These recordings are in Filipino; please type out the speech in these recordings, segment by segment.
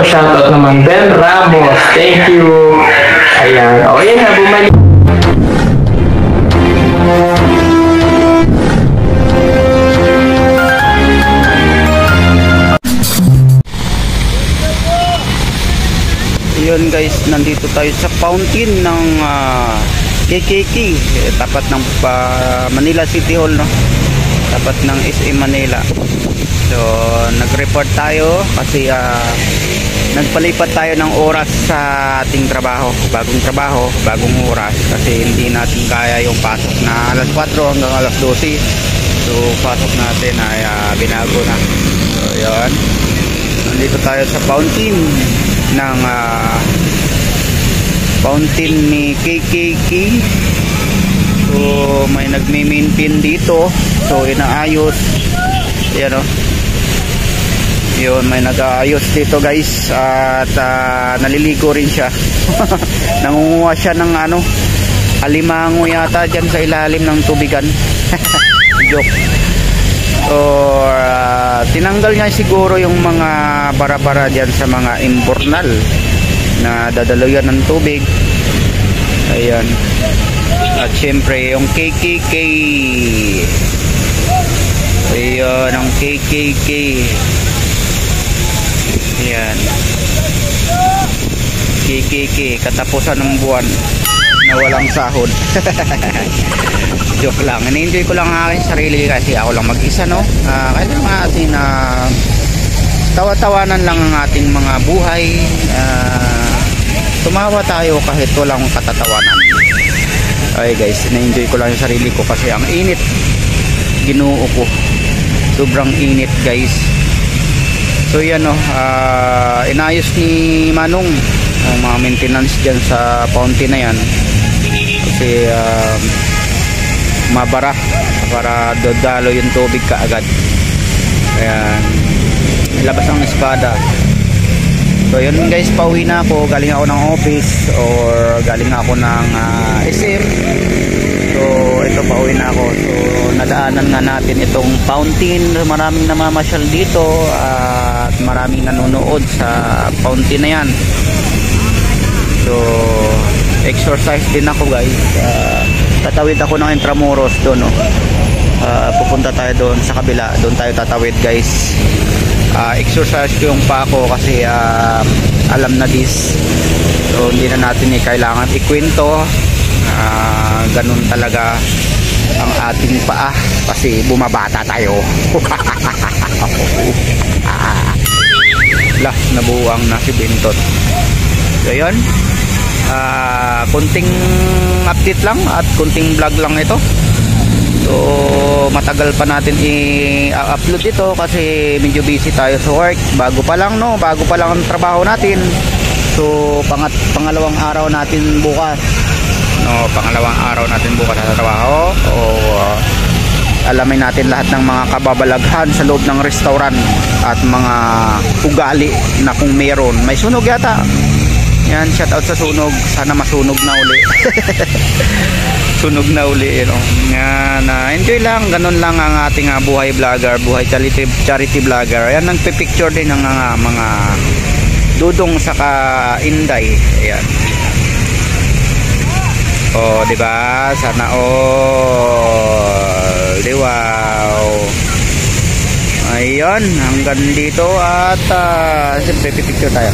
shoutout naman Ben Ramos. Thank you. Ayan. O, yan na, bumalik. Yun guys, nandito tayo sa fountain ng KKK, tapat ng Manila City Hall, no? Tapat ng SM Manila. So nag-report tayo kasi nagpalipat tayo ng oras sa ating trabaho, bagong oras, kasi hindi natin kaya yung pasok na alas 4 hanggang alas 12. So pasok natin ay binago na. So yun, nandito tayo sa fountain ng fountain ni KKK. So may nagme-maintain dito, so inaayos. Yan o, yun, may nag-aayos dito guys. At naliligo rin siya. Nangunguha siya ng alimango yata dyan sa ilalim ng tubigan. Joke. Or tinanggal niya siguro yung mga bara-bara dyan sa mga imbornal na dadaluyan ng tubig. Ayan. At syempre yung KKK, ayan ang KKK. Ayan, KKK, katapusan ng buwan na walang sahod. Joke lang, ini-enjoy ko lang ang aking sarili kasi ako lang mag-isa, no? Kailangan natin tawa-tawanan lang ang ating mga buhay. Tumawa tayo kahit walang katatawanan. Okay guys, ini-enjoy ko lang yung sarili ko kasi ang init, Ginoo ko, sobrang init guys. So yan, no, inayos ni Manong ang mga maintenance dyan sa fountain na yan kasi mabara para dodalo yung tubig kaagad. Ayan, labas ang espada. So yun guys, pauwi na ako, galing ako ng office or galing ako ng SM. So ito, pauwi na ako. So nadaanan nga natin itong fountain. Maraming namamasyal dito at maraming nanonood sa fountain na yan. So exercise din ako guys. Tatawid ako ng Intramuros doon, no? Pupunta tayo doon sa kabila, doon tayo tatawid guys. Exercise ko yung pa ako kasi alam na this. So hindi na natin kailangan ikwento. Ganun talaga ang ating paa kasi bumabata tayo. Lah, nabuwang na si Bintot. So yun, kunting update lang at kunting vlog lang ito. So matagal pa natin i-upload ito kasi medyo busy tayo sa work. Bago pa lang, no? Bago pa lang ang trabaho natin. So pangalawang araw natin bukas, no? Pangalawang araw natin bukas sa trabaho. So alamin natin lahat ng mga kababalaghan sa loob ng restaurant at mga ugali na kung meron. May sunog yata. Yan, shout out sa sunog. Sana masunog na uli. Sunog na uli, no? Yan, enjoy lang. Ganun lang ang ating buhay vlogger, buhay charity vlogger. Ayan, nagpipicture din ng mga dudong saka inday. Ayan. Oh, di ba? Sana all. Di wow. Ayun, hanggang dito at siyempre pipicture tayo.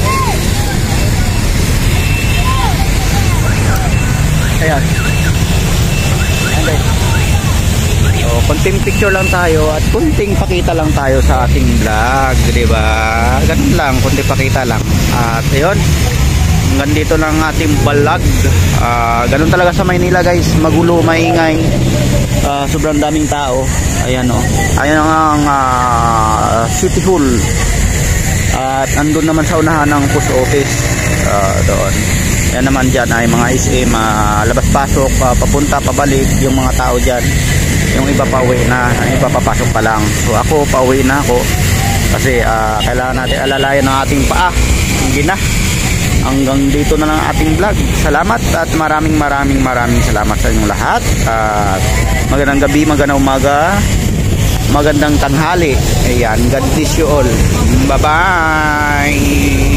Ayan. Okay. So, konting picture lang tayo at konting pakita lang tayo sa ating vlog, di ba? Ganun lang, konting pakita lang. At ayun, hanggang dito lang ating vlog. Ganun talaga sa Maynila guys, magulo, maingay. Sobrang daming tao. Ayan, oh. Ayan ang City Hall. At andun naman sa unahan ng post office. Doon. Yan naman dyan ay mga SM, labas-pasok, papunta, pabalik yung mga tao dyan. Yung iba pauwi na, yung iba papasok pa lang. So ako, pauwi na ako kasi kailangan natin alalayan ng ating paa. Hindi na. Hanggang dito na lang ating vlog. Salamat at maraming salamat sa inyong lahat. Magandang gabi, magandang umaga, magandang tanghali. Ayan, God bless you all. Bye-bye.